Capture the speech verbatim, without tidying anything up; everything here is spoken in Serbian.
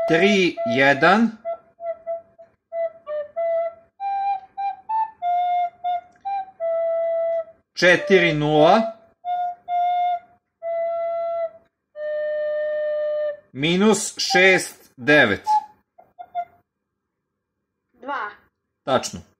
tri, jedan. četiri, nula. Minus šest, devet. dva. Tačno.